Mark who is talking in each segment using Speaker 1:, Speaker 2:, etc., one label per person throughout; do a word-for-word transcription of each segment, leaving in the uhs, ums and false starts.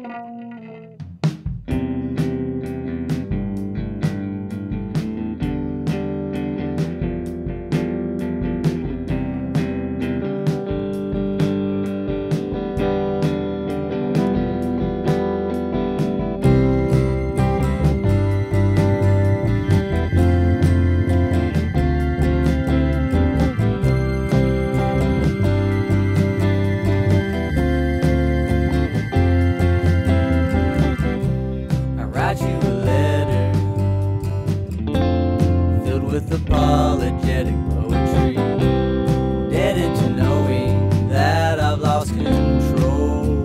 Speaker 1: With apologetic poetry, indebted to knowing that I've lost control.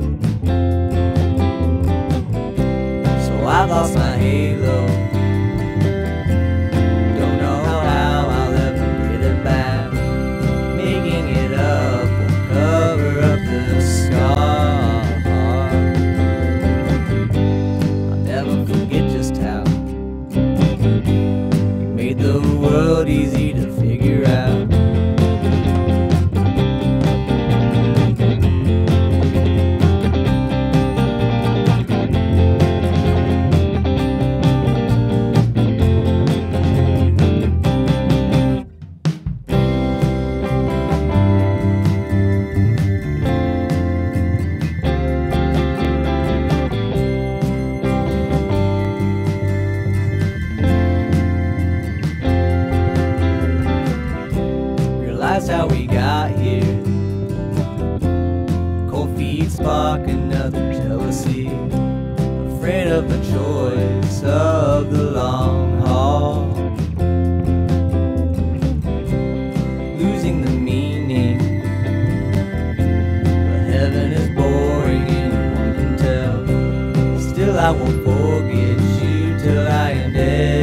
Speaker 1: So I've lost my halo, don't know how I'll ever get it back. Making it up will cover up the scar. I'll never forget just how made the world easy to figure out. That's how we got here. Cold feet spark another jealousy, afraid of the choice of the long haul, losing the meaning. But heaven is boring, anyone can tell. Still I won't forget you till I am dead.